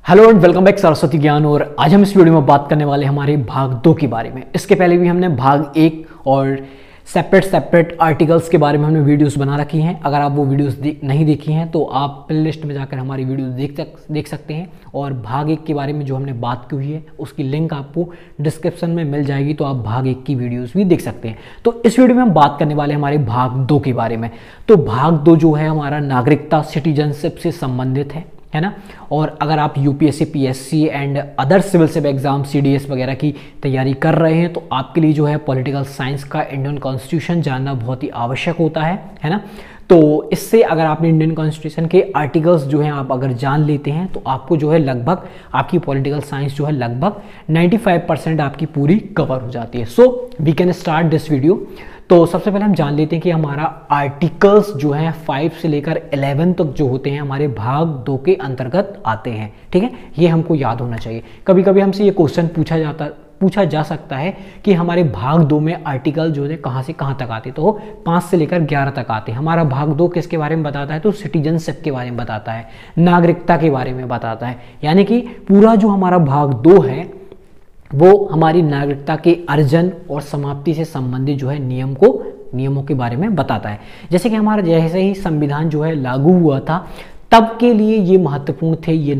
Hello and welcome back Saraswati Gyan. और आज हम इस वीडियो में बात करने वाले हमारे भाग 2 के बारे में। इसके पहले भी हमने भाग 1 और सेपरेट आर्टिकल्स के बारे में हमने वीडियोस बना रखी हैं। अगर आप वो वीडियोस नहीं देखी हैं तो आप प्लेलिस्ट में जाकर हमारी वीडियोस देख सकते हैं। और भाग 1 के बारे में जो हमने बात की हुई है उसकी लिंक आपको डिस्क्रिप्शन में मिल जाएगी, तो आप भाग 1 की वीडियोस भी देख सकते हैं। तो इस वीडियो में हम बात करने वाले हमारे भाग 2 के बारे में। तो भाग 2 जो है हमारा नागरिकता सिटीजनशिप से संबंधित है ना। और अगर आप UPSC, PSC and other civil service exam, CDS वगैरह की तैयारी कर रहे हैं तो आपके लिए जो है पॉलिटिकल साइंस का इंडियन कॉन्स्टिट्यूशन जानना बहुत ही आवश्यक होता है ना। तो इससे अगर आपने इंडियन कॉन्स्टिट्यूशन के आर्टिकल्स जो हैं आप अगर जान लेते हैं तो आपको जो है लगभग आपकी पॉलिटिकल साइंस जो है लगभग 95% आपकी पूरी कवर हो जाती है। So we can start this video. तो सबसे पहले हम जान लेते हैं कि हमारा आर्टिकल्स जो हैं 5 से लेकर 11 तक जो होते हैं हमारे भाग 2 के अंतर्गत आते हैं। ठीक है, ये हमको याद होना चाहिए। कभी कभी हमसे ये क्वेश्चन पूछा जा सकता है कि हमारे भाग 2 में आर्टिकल जो है कहाँ से कहाँ तक आते हैं। तो 5 से लेकर 11 तक आते हैं। हमारा भाग 2 किसके बारे में बताता है? तो सिटीजनशिप के बारे में बताता है, नागरिकता के बारे में बताता है। यानी कि पूरा जो हमारा भाग 2 है वो हमारी नागरिकता के अर्जन और समाप्ति से संबंधित जो है नियमों के बारे में बताता है। जैसे कि हमारा जैसे ही संविधान जो है लागू हुआ था तब के लिए ये महत्वपूर्ण थे, ये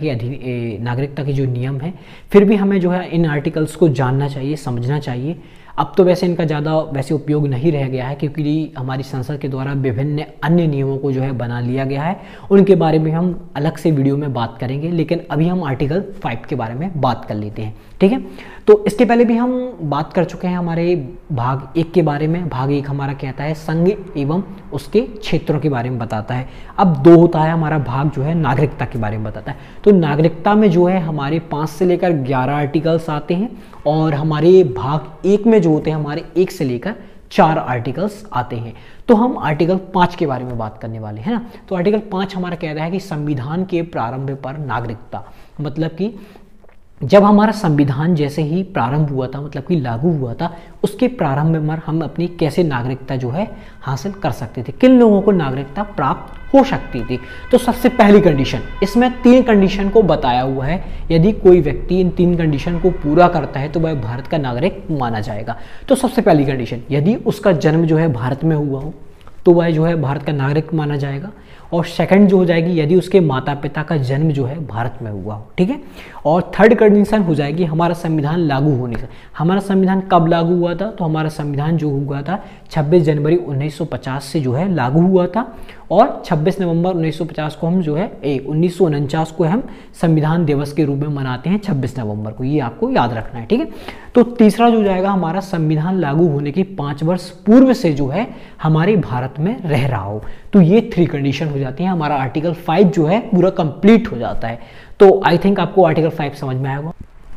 नागरिकता के जो नियम हैं। फिर भी हमें जो है इन आर्टिकल्स को जानना चाहिए, समझना चाहिए। अब तो वैसे इनका ज़्यादा वैसे उपयोग नहीं रह गया है क्योंकि हमारी संसद के द्वारा विभिन्न अन्य नियमों को जो है बना लिया गया है। उनके बारे में हम अलग से वीडियो में बात करेंगे, लेकिन अभी हम आर्टिकल 5 के बारे में बात कर लेते हैं। ठीक है, तो इसके पहले भी हम बात कर चुके हैं हमारे भाग 1 के बारे में। भाग 1 हमारा कहता है संघ एवं उसके क्षेत्रों के बारे में बताता है। अब 2 होता है हमारा भाग जो है नागरिकता के बारे में बताता है। तो नागरिकता में जो है हमारे 5 से लेकर 11 आर्टिकल्स आते हैं और हमारे भाग 1 में जो होते हैं हमारे 1 से लेकर 4 आर्टिकल्स आते हैं। तो हम आर्टिकल 5 के बारे में बात करने वाले हैं ना। तो आर्टिकल 5 हमारा कहता है कि संविधान के प्रारंभ पर नागरिकता, मतलब कि जब हमारा संविधान जैसे ही प्रारंभ हुआ था, मतलब कि लागू हुआ था, उसके प्रारंभ में हम अपनी कैसे नागरिकता जो है हासिल कर सकते थे, किन लोगों को नागरिकता प्राप्त हो सकती थी। तो सबसे पहली कंडीशन, इसमें 3 कंडीशन को बताया हुआ है। यदि कोई व्यक्ति इन 3 कंडीशन को पूरा करता है तो वह भारत का नागरिक माना जाएगा। तो सबसे पहली कंडीशन, यदि उसका जन्म जो है भारत में हुआ हो तो वह जो है भारत का नागरिक माना जाएगा। और सेकंड जो हो जाएगी, यदि उसके माता पिता का जन्म जो है भारत में हुआ हो। ठीक है, और थर्ड कंडीशन हो जाएगी हमारा संविधान लागू होने से। हमारा संविधान कब लागू हुआ था? तो हमारा संविधान जो हुआ था 26 जनवरी 1950 से जो है लागू हुआ था। और 26 नवंबर 1950 को हम जो है 1949 को हम संविधान दिवस के रूप में मनाते हैं 26 नवंबर को। ये आपको याद रखना है। ठीक है, तो तीसरा जो जाएगा हमारा संविधान लागू होने के 5 वर्ष पूर्व से जो है हमारे भारत में रह रहा हो। तो ये 3 कंडीशन हो जाती हैं। हमारा आर्टिकल 5 जो है पूरा कंप्लीट हो जाता है। तो आई थिंक आपको आर्टिकल 5 समझ में आएगा।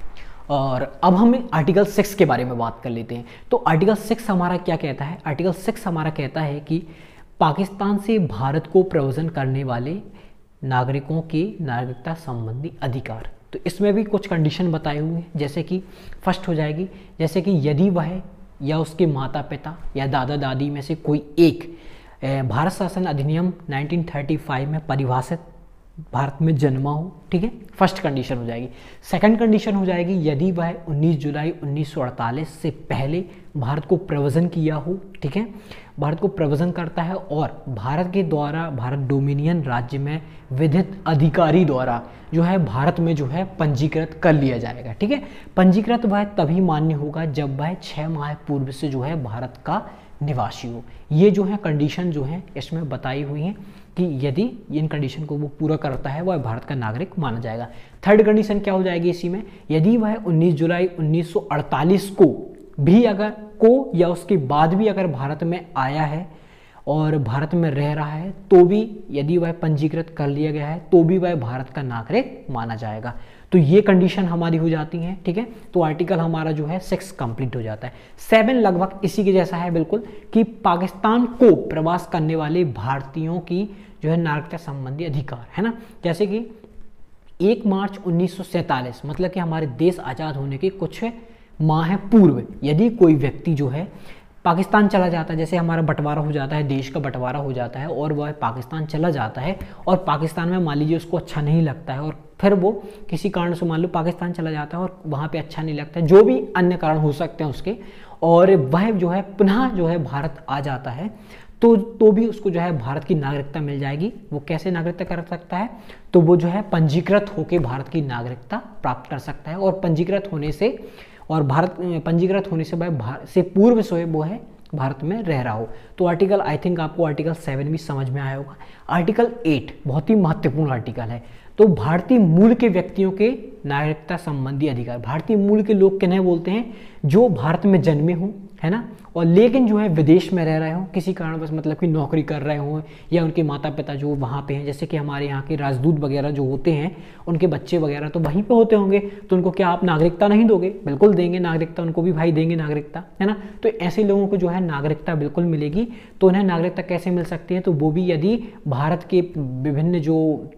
और अब हम आर्टिकल 6 के बारे में बात कर लेते हैं। तो आर्टिकल 6 हमारा क्या कहता है? आर्टिकल 6 हमारा कहता है कि पाकिस्तान से भारत को प्रव्रजन करने वाले नागरिकों के नागरिकता संबंधी अधिकार। तो इसमें भी कुछ कंडीशन बताए हुए हैं। जैसे कि फर्स्ट हो जाएगी, जैसे कि यदि वह या उसके माता पिता या दादा दादी में से कोई एक भारत शासन अधिनियम 1935 में परिभाषित भारत में जन्मा हो। ठीक है, फर्स्ट कंडीशन हो जाएगी। सेकंड कंडीशन हो जाएगी, यदि वह 19 जुलाई 1948 से पहले भारत को प्रव्रजन किया हो। ठीक है, भारत को प्रव्रजन करता है और भारत के द्वारा, भारत डोमिनियन राज्य में विधित अधिकारी द्वारा जो है भारत में जो है पंजीकृत कर लिया जाएगा। ठीक है, पंजीकृत वह तभी मान्य होगा जब वह 6 माह पूर्व से जो है भारत का निवासी हो। ये जो है कंडीशन जो है इसमें बताई हुई हैं कि यदि इन कंडीशन को वो पूरा करता है वह भारत का नागरिक माना जाएगा। थर्ड कंडीशन क्या हो जाएगी इसी में, यदि वह 19 जुलाई 1948 को भी अगर या उसके बाद भी अगर भारत में आया है और भारत में रह रहा है तो भी यदि वह पंजीकृत कर लिया गया है तो भी वह भारत का नागरिक माना जाएगा। तो ये कंडीशन हमारी हो जाती हैं। ठीक है, तो आर्टिकल हमारा जो है 6 कंप्लीट हो जाता है। 7 लगभग इसी के जैसा है बिल्कुल, कि पाकिस्तान को प्रवास करने वाले भारतीयों की जो है नागरिकता संबंधी अधिकार है ना। जैसे कि 1 मार्च 1947 मतलब कि हमारे देश आज़ाद होने के कुछ माह पूर्व यदि कोई व्यक्ति जो है पाकिस्तान चला जाता है, जैसे हमारा बंटवारा हो जाता है, देश का बंटवारा हो जाता है और वह पाकिस्तान चला जाता है और पाकिस्तान में मान लीजिए उसको अच्छा नहीं लगता है और फिर वो किसी कारण से मान लो पाकिस्तान चला जाता है और वहाँ पे अच्छा नहीं लगता है, जो भी अन्य कारण हो सकते हैं उसके, और वह जो है पुनः जो है भारत आ जाता है, तो भी उसको जो है भारत की नागरिकता मिल जाएगी। वो कैसे नागरिकता कर सकता है, तो वो जो है पंजीकृत होकर भारत की नागरिकता प्राप्त कर सकता है, और पंजीकृत होने से वह भारत से पूर्व से वो है भारत में रह रहा हो। तो आर्टिकल, आई थिंक आपको आर्टिकल 7 भी समझ में आया होगा। आर्टिकल 8 बहुत ही महत्वपूर्ण आर्टिकल है। तो भारतीय मूल के व्यक्तियों के नागरिकता संबंधी अधिकार, भारतीय मूल के लोग किन्हें बोलते हैं, जो भारत में जन्मे हों, है ना, और लेकिन जो है विदेश में रह रहे हों किसी कारणवश, मतलब कि नौकरी कर रहे हों, या उनके माता पिता जो वहाँ पे हैं, जैसे कि हमारे यहाँ के राजदूत वगैरह जो होते हैं, उनके बच्चे वगैरह तो वहीं पे होते होंगे, तो उनको क्या आप नागरिकता नहीं दोगे? बिल्कुल देंगे नागरिकता, उनको भी भाई देंगे नागरिकता, है ना। तो ऐसे लोगों को जो है नागरिकता बिल्कुल मिलेगी। तो उन्हें नागरिकता कैसे मिल सकती है, तो वो भी यदि भारत के विभिन्न जो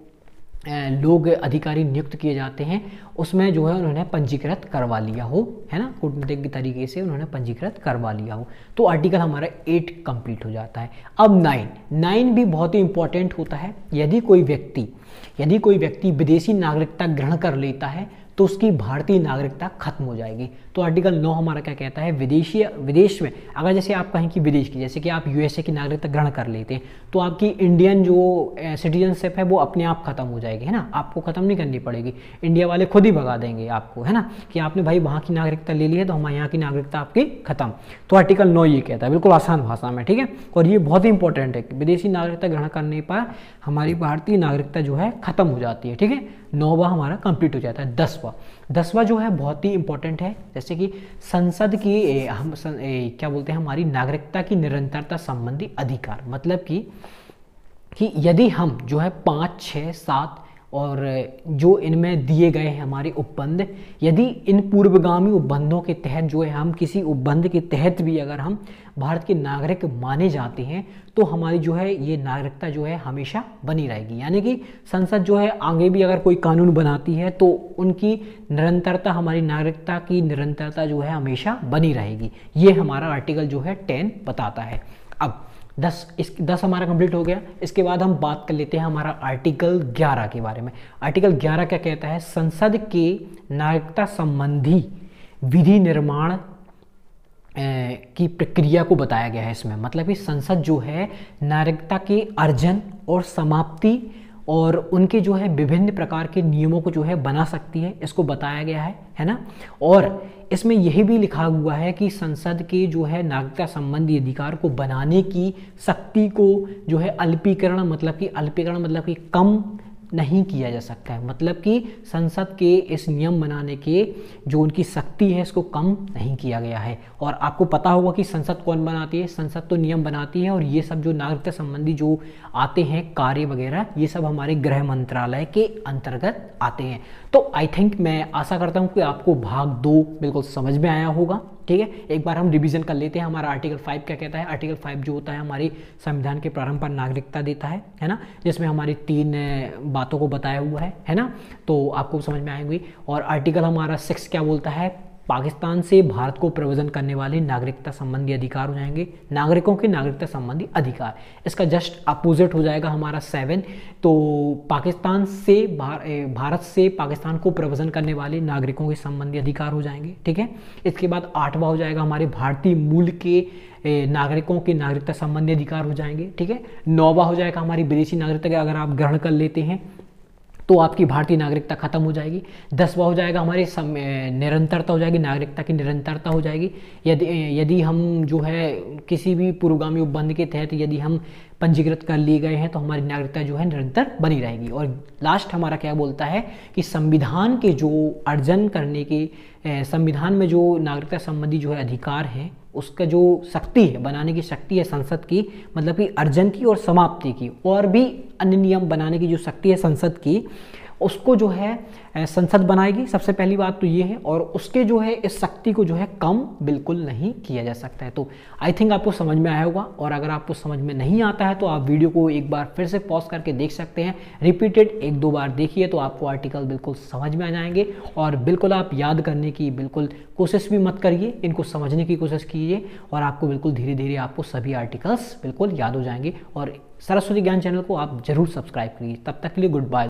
लोग अधिकारी नियुक्त किए जाते हैं उसमें जो है उन्होंने पंजीकृत करवा लिया हो, है ना, कूटनीतिक तरीके से उन्होंने पंजीकृत करवा लिया हो। तो आर्टिकल हमारा 8 कंप्लीट हो जाता है। अब 9 भी बहुत ही इंपॉर्टेंट होता है। यदि कोई व्यक्ति विदेशी नागरिकता ग्रहण कर लेता है तो उसकी भारतीय नागरिकता खत्म हो जाएगी। तो आर्टिकल 9 हमारा क्या कहता है, विदेश में अगर जैसे आप कहें कि विदेश की, जैसे कि आप यूएसए की नागरिकता ग्रहण कर लेते हैं तो आपकी इंडियन जो सिटीजनशिप है वो अपने आप खत्म हो जाएगी, है ना, आपको खत्म नहीं करनी पड़ेगी, इंडिया वाले खुद ही भगा देंगे आपको, है ना, कि आपने भाई वहाँ की नागरिकता ले ली है तो हमारे यहाँ की नागरिकता आपकी खत्म। तो आर्टिकल 9 ये कहता है, बिल्कुल आसान भाषा में, ठीक है। और ये बहुत ही इंपॉर्टेंट है कि विदेशी नागरिकता ग्रहण करने पर हमारी भारतीय नागरिकता जो है खत्म हो जाती है, ठीक है। 9वां हमारा कंप्लीट हो जाता है। 10वां जो है बहुत ही इंपॉर्टेंट है, जैसे कि संसद की क्या बोलते हैं, हमारी नागरिकता की निरंतरता संबंधी अधिकार, मतलब कि यदि हम जो है 5, 6, 7 और जो इनमें दिए गए हैं हमारे उपबंध, यदि इन पूर्वगामी उपबंधों के तहत जो है हम किसी उपबंध के तहत भी अगर हम भारत के नागरिक माने जाते हैं तो हमारी जो है ये नागरिकता जो है हमेशा बनी रहेगी। यानी कि संसद जो है आगे भी अगर कोई कानून बनाती है तो उनकी निरंतरता, हमारी नागरिकता की निरंतरता जो है हमेशा बनी रहेगी। ये हमारा आर्टिकल जो है 10 बताता है। अब 10 हमारा कंप्लीट हो गया। इसके बाद हम बात कर लेते हैं हमारा आर्टिकल 11 के बारे में। आर्टिकल 11 क्या कहता है, संसद के नागरिकता संबंधी विधि निर्माण की प्रक्रिया को बताया गया है इसमें। मतलब कि संसद जो है नागरिकता के अर्जन और समाप्ति और उनके जो है विभिन्न प्रकार के नियमों को जो है बना सकती है, इसको बताया गया है ना। और इसमें यही भी लिखा हुआ है कि संसद के जो है नागरिकता संबंधी अधिकार को बनाने की शक्ति को जो है अल्पीकरण मतलब कि कम नहीं किया जा सकता है। मतलब कि संसद के इस नियम बनाने के जो उनकी शक्ति है इसको कम नहीं किया गया है। और आपको पता होगा कि संसद कौन बनाती है, संसद तो नियम बनाती है, और ये सब जो नागरिकता संबंधी जो आते हैं कार्य वगैरह ये सब हमारे गृह मंत्रालय के अंतर्गत आते हैं। तो आई थिंक, मैं आशा करता हूँ कि आपको भाग 2 बिल्कुल समझ में आया होगा, ठीक है। एक बार हम रिवीजन कर लेते हैं। हमारा आर्टिकल 5 क्या कहता है। आर्टिकल 5 जो होता है हमारी संविधान के प्रारंभ पर नागरिकता देता है ना, जिसमें हमारी 3 बातों को बताया हुआ है ना, तो आपको समझ में आएंगी। और आर्टिकल हमारा 6 क्या बोलता है, पाकिस्तान से भारत को प्रव्रजन करने वाले नागरिकता संबंधी अधिकार हो जाएंगे, नागरिकों के नागरिकता संबंधी अधिकार। इसका जस्ट अपोजिट हो जाएगा हमारा 7। तो पाकिस्तान से भारत से पाकिस्तान को प्रव्रजन करने वाले नागरिकों के संबंधी अधिकार हो जाएंगे, ठीक है। इसके बाद 8वां हो जाएगा हमारे भारतीय मूल के नागरिकों के नागरिकता संबंधी अधिकार हो जाएंगे, ठीक है। 9वां हो जाएगा हमारी विदेशी नागरिकता अगर आप ग्रहण कर लेते हैं तो आपकी भारतीय नागरिकता खत्म हो जाएगी। 10वां हो जाएगा हमारी निरंतरता हो जाएगी, नागरिकता की निरंतरता हो जाएगी। यदि हम जो है किसी भी पूर्वगामी उपबंध के तहत यदि हम पंजीकृत कर लिए गए हैं तो हमारी नागरिकता जो है निरंतर बनी रहेगी। और लास्ट हमारा क्या बोलता है कि संविधान के जो अर्जन करने के संविधान में जो नागरिकता संबंधी जो है अधिकार है उसका जो शक्ति है, बनाने की शक्ति है संसद की, मतलब कि अर्जन की और समाप्ति की, और भी अन्य नियम बनाने की जो शक्ति है संसद की, उसको जो है संसद बनाएगी। सबसे पहली बात तो ये है, और उसके जो है इस शक्ति को जो है कम बिल्कुल नहीं किया जा सकता है। तो आई थिंक आपको समझ में आया होगा, और अगर आपको समझ में नहीं आता है तो आप वीडियो को एक बार फिर से पॉज करके देख सकते हैं, रिपीटेड 1-2 बार देखिए तो आपको आर्टिकल बिल्कुल समझ में आ जाएंगे। और बिल्कुल आप याद करने की बिल्कुल कोशिश भी मत करिए, इनको समझने की कोशिश कीजिए, और आपको बिल्कुल धीरे धीरे आपको सभी आर्टिकल्स बिल्कुल याद हो जाएंगे। और सरस्वती ज्ञान चैनल को आप जरूर सब्सक्राइब करिए। तब तक के लिए गुड बाय।